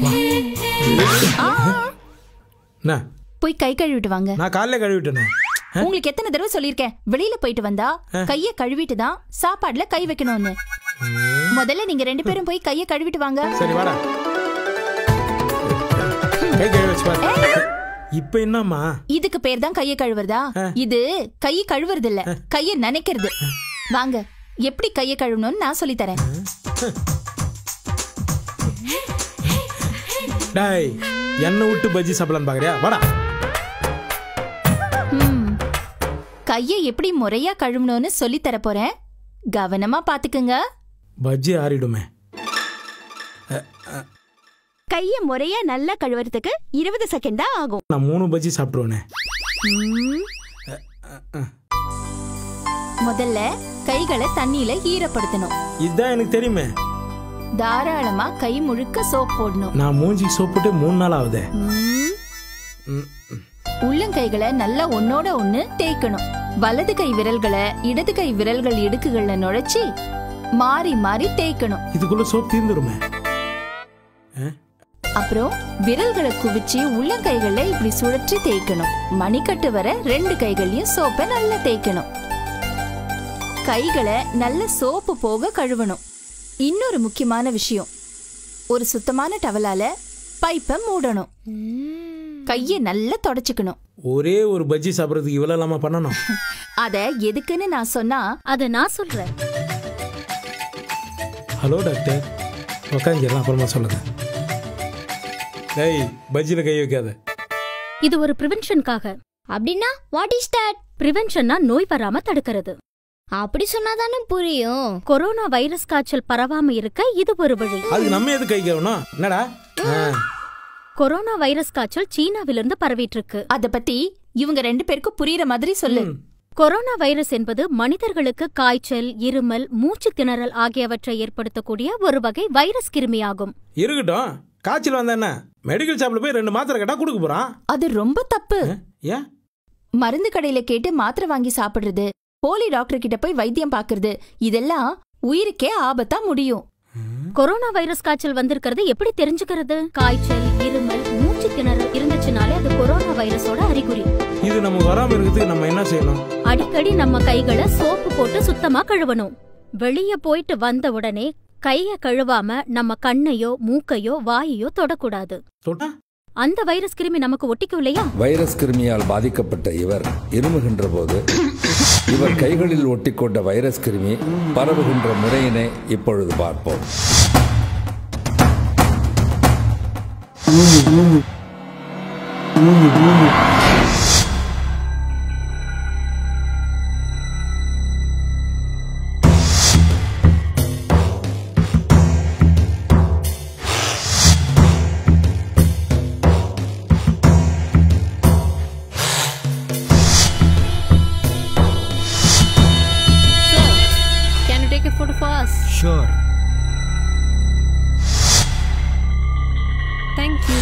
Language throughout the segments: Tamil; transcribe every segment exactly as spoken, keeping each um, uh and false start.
என்ன போய் கை கழுவிட்டு வாங்க. நான் காலையில கழுவிட்டேனே. உங்களுக்கு எத்தனை தடவை சொல்லிருக்கேன், வெளியில போயிட்டு வந்தா கைய கழுவிட்டு தான் சாப்பாடுல கை வைக்கணும்னு. முதல்ல நீங்க ரெண்டு பேரும் போய் கைய கழுவிட்டு வாங்க. சரி வாடா. கை கழுவி வச்சு பாரு. இப்போ என்னம்மா? இதுக்கு பேர் தான் கைய கழுவுறதா? இது கை கழுவுறது இல்ல, கைய நனைக்கிறது. வாங்க, எப்படி கைய கழுவணும்னு நான் சொல்லி தரேன். டேய், என்ன விட்டு பஜ்ஜி சாப்பிடலாம் பாக்குறியா? வாடா. கைய எப்படி முறையா கழுவணும்னு சொல்லி தர போறேன், கவனமா பாத்துக்குங்க. பஜ்ஜி ஆறிடுமே. கைய முறையா நல்லா கழுவுறதுக்கு இருபது செகண்ட் தான் ஆகும். நான் மூணு பஜ்ஜி சாப்பிடுவேனே. முதல்ல கைகளை தண்ணியில ஈரப்படுத்தணும். இதுதான் எனக்கு தெரியுமே. தாராளமா கை முழுக்க சோப் போடணும். நான் மூஞ்சி சோப் போட்டு மூணு நாள் ஆகுது. உள்ளங்கைகளை நல்லா ஒன்னோட ஒண்ணு தேய்க்கணும். வலது கை விரல்களை இடது கை விரல்கள் இடுக்குகள்ல நுழைச்சி மாறி மாறி தேய்க்கணும். இதுக்குள்ள சோப் தீர்ந்துருமே. அப்புறம் விரல்களை குவிச்சு உள்ளங்கைகள்ல இப்படி சுழற்றி தேய்க்கணும். மணிக்கட்டு வர ரெண்டு கைகளையும் சோப்பை நல்லா தேய்க்கணும். கைகளை நல்ல சோப்பு போக கழுவணும். இன்னொரு முக்கியமான விஷயம், ஒரு சுத்தமான டவலால பைப்பை மூடணும். கையை நல்லா தொடச்சுக்கணும். ஒரே ஒரு பஜ்ஜி சாப்பிடறதுக்கு இவ்வளவு இல்லாம பண்ணணும். அத எதுக்குன்னு நான் சொன்னா அத நான் சொல்றேன். ஹலோ டாக்டர், உக்காஞ்சிடலாம், அப்புறமா சொல்லுங்க. டேய், பஜ்ஜில கை வைக்காத. இது ஒரு பிரிவென்ஷனுக்காக. அப்படின்னா வாட் இஸ் தட்? பிரிவென்ஷன்னா நோய் வராம தடுக்கிறது. அப்படி சொன்னாதானே புரியும். கொரோனா வைரஸ் காய்ச்சல் பரவாம இருக்க இது ஒரு வழி. அதுக்கு நம்ம எது கை கழுவணும்? என்னடா? கொரோனா வைரஸ் காய்ச்சல் சீனாவிலிருந்து பரவிட்டு இருக்கு. அத பத்தி இவங்க ரெண்டு பேருக்கும் புரியுற மாதிரி சொல்லு. கொரோனா வைரஸ் என்பது மனிதர்களுக்கு காய்ச்சல், இருமல், மூச்சு திணறல் ஆகியவற்றை ஏற்படுத்தக்கூடிய ஒரு வகை வைரஸ் கிருமியாகும். இருக்கட்டும், காய்ச்சல் வந்தா என்ன, மெடிக்கல் ஷாப்ல போய் ரெண்டு மாத்திரை கேட்டா கொடுக்க போறான். அது ரொம்ப தப்பு. ஏன்? மருந்து கடையில கேட்டு மாத்திரை வாங்கி சாப்பிடுறது, போலி டாக்டர் கிட்ட போய் வைத்தியம் பாக்குறது, இதெல்லாம் உயிருக்கே ஆபத்தா முடியும். கொரோனா வைரஸ் காய்ச்சல் வந்திருக்கிறது எப்படி தெரிஞ்சுக்கிறது? காய்ச்சல், இருமல், மூச்சு திணறல் இருந்துச்சுனாலே அது கொரோனா வைரஸோட அறிகுறி. இது நம்ம வராம இருக்கிறதுக்கு நம்ம என்ன செய்யணும்? அடிக்கடி நம்ம கைகளை சோப்பு போட்டு சுத்தமா கழுவணும். வெளிய போயிட்டு வந்த உடனே கைய கழுவாம நம்ம கண்ணையோ மூக்கையோ வாயையோ தொடக்கூடாது. அந்த வைரஸ் கிருமி நமக்கு ஒட்டிக்கும் இல்லையா? வைரஸ் கிருமியால் பாதிக்கப்பட்ட இவர் இருமுகின்ற போது இவர் கைகளில் ஒட்டிக்கொண்ட வைரஸ் கிருமி பரவுகின்ற முறையினை இப்பொழுது பார்ப்போம். Sure. Thank you.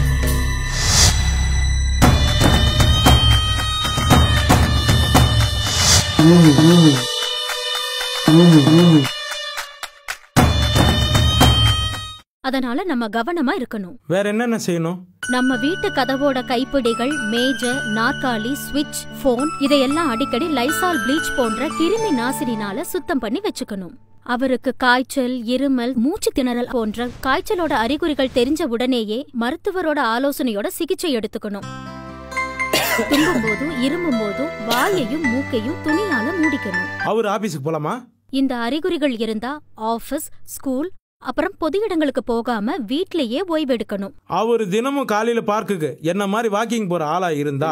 அதனால நம்ம கவனமா இருக்கணும். வேற என்னென்ன செய்யணும்? நம்ம வீட்டு கதவோட கைப்பிடிகள், மேஜை, நாற்காலி, ஸ்விட்ச், போன் இதையெல்லாம் அடிக்கடி லைசால் ப்ளீச் போன்ற கிருமி நாசினினால சுத்தம் பண்ணி வச்சுக்கணும். அவருக்கு காய்ச்சல், இருமல், மூச்சு திணறல் போன்ற காய்ச்சலோட அறிகுறிகள் தெரிஞ்ச உடனேயே மருத்துவரோட ஆலோசனையோட சிகிச்சை எடுத்துக்கணும். தும்பும் போதும் இருமும் போதும் வாயையும் மூக்கையும் துணியால மூடிக்கணும். அவர் ஆபீஸுக்கு போலாமா? இந்த அறிகுறிகள் இருந்தா ஆபீஸ், ஸ்கூல், அப்புறம் பொது இடங்களுக்கு போகாம வீட்லயே ஓய்வெடுக்கணும். அவர் தினமும் காலையில பார்க்குக்கு என்ன மாதிரி வாக்கிங் போற ஆளா இருந்தா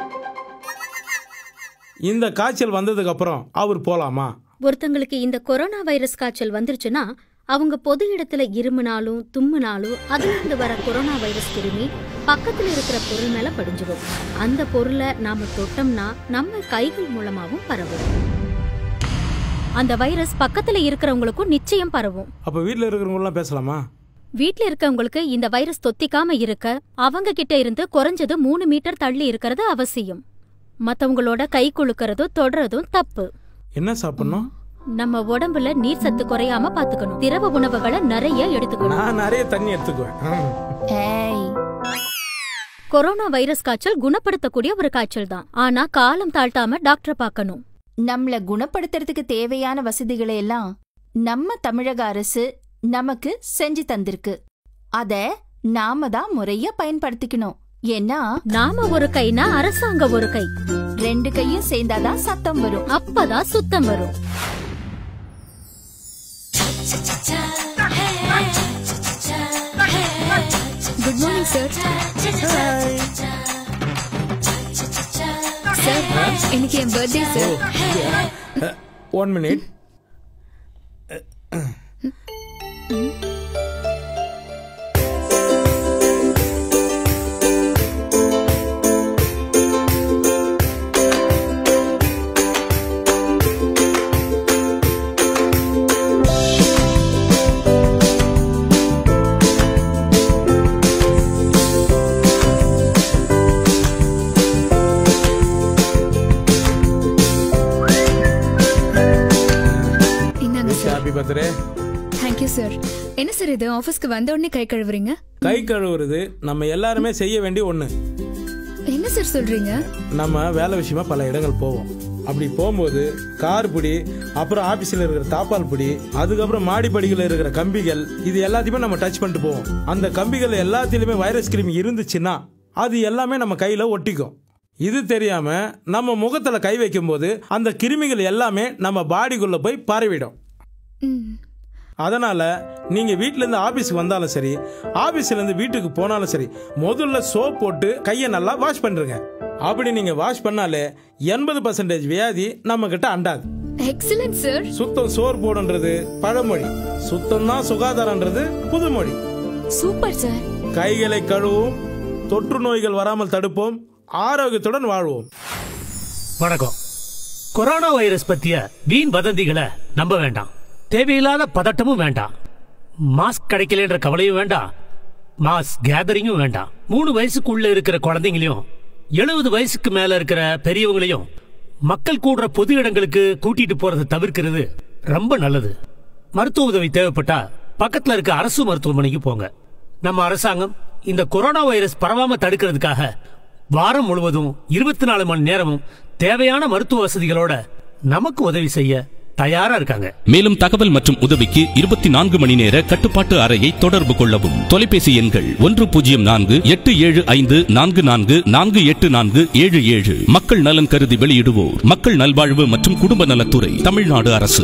இந்த காய்ச்சல் வந்ததுக்கு அப்புறம் அவர் போலாமா? ஒருத்தங்களுக்கு இந்த கொரோனா வைரஸ் காய்ச்சல் வந்துருச்சுன்னா அவங்க பொது இடத்துல இருமுனாலும் தும்முனாலும் அதுல இருந்து வர கொரோனா வைரஸ் கிருமி பக்கத்துல இருக்கிற பொருள் மேல படிஞ்சிடும். அந்த பொருளை நாம தொட்டோம்னா நம்ம கைகள் மூலமாவும் பரவும். அந்த வைரஸ் பக்கத்துல இருக்கிறவங்களுக்கும் நிச்சயம் பரவும். அப்ப வீட்ல இருக்கிறவங்க எல்லாம் பேசலாமா? வீட்ல இருக்கவங்களுக்கு இந்த வைரஸ் தொத்திக்காம இருக்க அவங்க கிட்ட இருந்து குறைஞ்சது மூணு மீட்டர் தள்ளி இருக்கிறது அவசியம். மத்தவங்களோட கை குலுக்கறதும் தொடறதும் தப்பு. என்ன சாப்பிடணும்? நம்ம உடம்புல நீர் சத்து குறையாம பாத்துக்கணும். திரவ உணவுகளை நிறைய எடுத்துக்கணும். நான் நிறைய தண்ணி எடுத்துக்குவேன். ஏய், கொரோனா வைரஸ் காய்ச்சல் குணப்படுத்தக்கூடிய ஒரு காய்ச்சல் தான். ஆனா காலம் தாழ்த்தாம டாக்டரை பார்க்கணும். நம்மள குணப்படுத்துறதுக்கு தேவையான வசதிகளை எல்லாம் நம்ம தமிழக அரசு நமக்கு செஞ்சு தந்திருக்கு. அத நாம தான் முறைய பயன்படுத்திக்கணும். ஏன்னா நாம ஒரு கைனா அரசாங்கம் ஒரு கை, ரெண்டு கையும் சேர்ந்தாதான் சத்தம் வரும். அப்பதான் சுத்தம் வரும். Good morning sir. சார், இன்னைக்கு என் birthday sir. One minute. Thank you sir. என்ன சார் இது, ஆபீஸ்க்கு வந்த உடனே கை கழுவுறீங்க? கை கழுவுறது நம்ம எல்லாருமே செய்ய வேண்டிய ஒண்ணு. என்ன சார் சொல்றீங்க? நம்ம வேலை விஷயமா பல இடங்கள் போவோம். அப்படி போகும்போது கார் பிடி, அப்புறம் ஆபீஸ்ல இருக்கிற தாப்பால் பிடி, அதுக்கப்புறம் மாடிப்படிகள் இருக்கிற கம்பிகள், இது எல்லாத்தையுமே நம்ம டச் பண்ணிட்டு போவோம். அந்த கம்பிகள் எல்லாத்திலுமே வைரஸ் கிருமி இருந்துச்சுன்னா அது எல்லாமே நம்ம கையில ஒட்டிக்கும். இது தெரியாம நம்ம முகத்துல கை வைக்கும் போது அந்த கிருமிகள் எல்லாமே நம்ம பாடிக்குள்ள போய் பரவிடும். அதனால நீங்க வீட்ல இருந்து ஆபீஸ்க்கு வந்தாலும் சரி, ஆபீஸ்ல இருந்து வீட்டுக்கு போனாலும் சரி, முதல்ல சோப் போட்டு கையை நல்லா வாஷ் பண்றீங்க. அப்படி நீங்க வாஷ் பண்ணாலே எண்பது பர்சன்டேஜ் வியாதி நம்ம கிட்ட அண்டாது. Excellent sir. சுத்தம் சோர் போடுன்றது பழமொழி, சுத்தம் தான் சுகாதாரம்ன்றது புதுமொழி. Super sir. கைகளை கழுவும், தொற்று நோய்கள் வராமல் தடுப்போம், ஆரோக்கியத்துடன் வாழ்வோம். வணக்கம். கொரோனா வைரஸ் பத்திய வீண் வதந்திகளை நம்ப வேண்டாம். தேவையில்லாத பதட்டமும் வேண்டாம். மாஸ்க் கிடைக்கலன்ற கவலையும் வேண்டாம். மாஸ் கேதரிங்கும் வேண்டாம். மூணு வயசுக்குள்ள இருக்கிற குழந்தைங்களையும் எழுபது வயசுக்கு மேல இருக்கிற பெரியவங்களையும் மக்கள் கூடுற பொது இடங்களுக்கு கூட்டிட்டு போறதை தவிர்க்கிறது ரொம்ப நல்லது. மருத்துவ உதவி தேவைப்பட்டா பக்கத்துல இருக்க அரசு மருத்துவமனைக்கு போங்க. நம்ம அரசாங்கம் இந்த கொரோனா வைரஸ் பரவாம தடுக்கிறதுக்காக வாரம் முழுவதும் இருபத்தி நாலு மணி நேரமும் தேவையான மருத்துவ வசதிகளோட நமக்கு உதவி செய்ய தயாரா இருக்காங்க. மேலும் தகவல் மற்றும் உதவிக்கு இருபத்தி நான்கு மணி நேர கட்டுப்பாட்டு அறையை தொடர்பு கொள்ளவும். தொலைபேசி எண்கள் ஒன்று பூஜ்ஜியம் நான்கு எட்டு ஏழு ஐந்து நான்கு நான்கு நான்கு எட்டு நான்கு ஏழு ஏழு. மக்கள் நலன் கருதி வெளியிடுவோர் மக்கள் நல்வாழ்வு மற்றும் குடும்ப நலத்துறை, தமிழ்நாடு அரசு.